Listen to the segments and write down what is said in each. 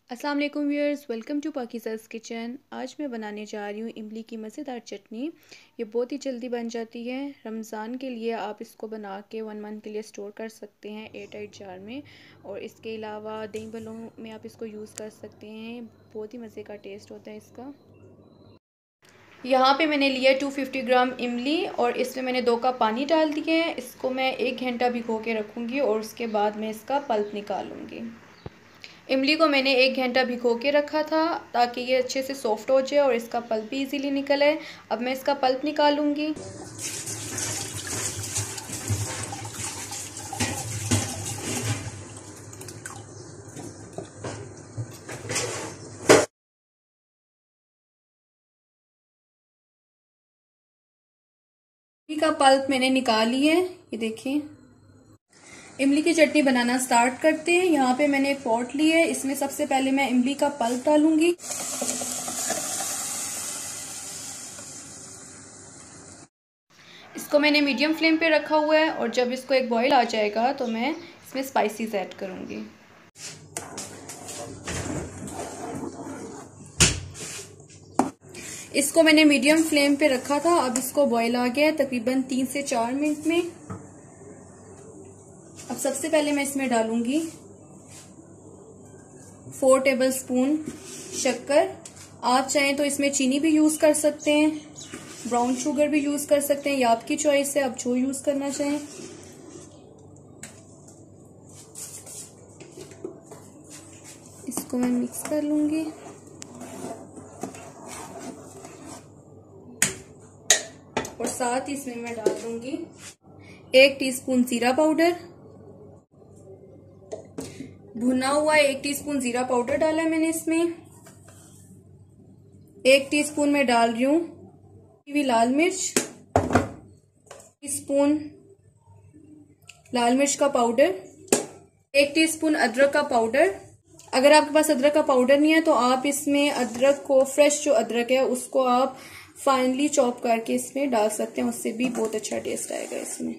अस्सलाम वालेकुम viewers, welcome to Pakeezah's kitchen. आज मैं बनाने जा रही हूँ इमली की मज़ेदार चटनी। ये बहुत ही जल्दी बन जाती है। रमज़ान के लिए आप इसको बना के 1 मंथ के लिए स्टोर कर सकते हैं एयर टाइट जार में, और इसके अलावा दही भल्लों में आप इसको यूज़ कर सकते हैं। बहुत ही मज़े का टेस्ट होता है इसका। यहाँ पे मैंने लिया 250 ग्राम इमली और इसमें मैंने 2 कप पानी डाल दिए हैं। इसको मैं 1 घंटा भिगो के रखूँगी और उसके बाद मैं इसका पल्प निकालूँगी। इमली को मैंने 1 घंटा भिगो के रखा था ताकि ये अच्छे से सॉफ्ट हो जाए और इसका पल्प भी इजीली निकल आए। अब मैं इसका पल्प निकालूंगी। इमली का पल्प मैंने निकाल लिया है, ये देखिए। इमली की चटनी बनाना स्टार्ट करते हैं। यहाँ पे मैंने एक पॉट लिया है, इसमें सबसे पहले मैं इमली का पल्प डालूंगी। इसको मैंने मीडियम फ्लेम पे रखा हुआ है और जब इसको एक बॉईल आ जाएगा तो मैं इसमें स्पाइसेस ऐड करूंगी। इसको मैंने मीडियम फ्लेम पे रखा था। अब इसको बॉईल आ गया है तकरीबन 3 से 4 मिनट में। अब सबसे पहले मैं इसमें डालूंगी 4 टेबलस्पून शक्कर। आप चाहें तो इसमें चीनी भी यूज कर सकते हैं, ब्राउन शुगर भी यूज कर सकते हैं, या आपकी चॉइस है, आप जो यूज करना चाहें। इसको मैं मिक्स कर लूंगी। और साथ ही इसमें मैं डाल दूंगी 1 टीस्पून जीरा पाउडर। भुना हुआ 1 टीस्पून जीरा पाउडर डाला है मैंने इसमें। 1 टीस्पून मैं डाल रही हूँ लाल मिर्च, टीस्पून लाल मिर्च का पाउडर, 1 टीस्पून अदरक का पाउडर। अगर आपके पास अदरक का पाउडर नहीं है तो आप इसमें अदरक को, फ्रेश जो अदरक है उसको आप फाइनली चॉप करके इसमें डाल सकते हैं, उससे भी बहुत अच्छा टेस्ट आएगा इसमें।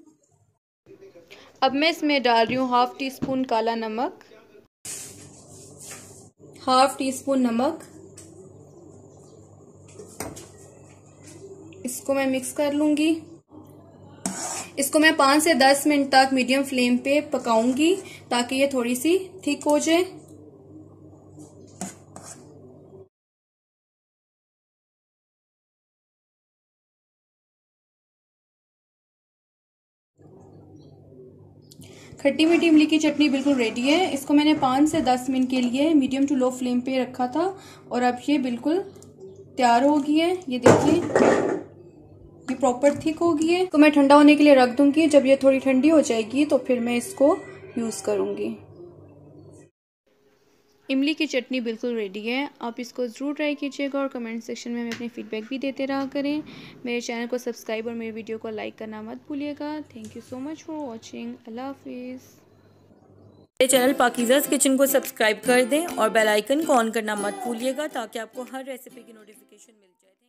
अब मैं इसमें डाल रही हूँ 1/2 टीस्पून काला नमक, 1/2 टीस्पून नमक। इसको मैं मिक्स कर लूंगी। इसको मैं 5 से 10 मिनट तक मीडियम फ्लेम पे पकाऊंगी ताकि ये थोड़ी सी थिक हो जाए। खट्टी मीठी इमली की चटनी बिल्कुल रेडी है। इसको मैंने 5 से 10 मिनट के लिए मीडियम टू लो फ्लेम पे रखा था और अब ये बिल्कुल तैयार हो गई है। ये देखिए, ये प्रॉपर थिक हो गई है। तो मैं ठंडा होने के लिए रख दूंगी। जब ये थोड़ी ठंडी हो जाएगी तो फिर मैं इसको यूज करूंगी। इमली की चटनी बिल्कुल रेडी है। आप इसको ज़रूर ट्राई कीजिएगा और कमेंट सेक्शन में हमें अपनी फीडबैक भी देते रहा करें। मेरे चैनल को सब्सक्राइब और मेरे वीडियो को लाइक करना मत भूलिएगा। Thank you so much for watching. अल्लाह हाफिज़। मेरे चैनल पाकीज़ाज़ किचन को सब्सक्राइब कर दें और बेल आइकन को ऑन करना मत भूलिएगा ताकि आपको हर रेसिपी की नोटिफिकेशन मिल जाए।